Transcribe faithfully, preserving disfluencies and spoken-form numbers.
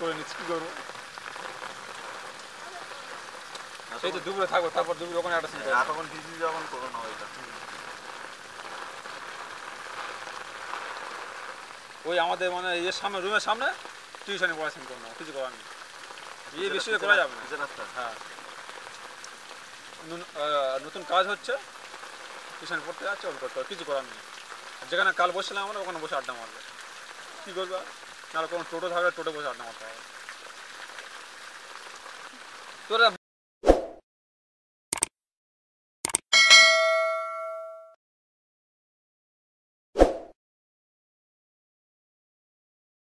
করে নিচ্ছি কী করবো সেই তো দুপুরে থাকবো তারপর দুপুরে ওখানে একটা সিন করবো তখন বিজি যখন করো না ওইটা ওই আমাদের মানে ইয়ের সামনে রুমের সামনে টিউশনে পড়াশোনা করবো কিছু করার নেই এই বেশি করা যাবে না হ্যাঁ নতুন কাজ হচ্ছে টিউশন পড়তে যাচ্ছে ওর করতে কিছু করার নেই যেখানে কাল বসছিলাম আমরা ওখানে বসে আড্ডা মারবে কী করবে নাহলে কোনো টোটো থাকলে টোটো বসে আড্ডা মারতে হবে তোরা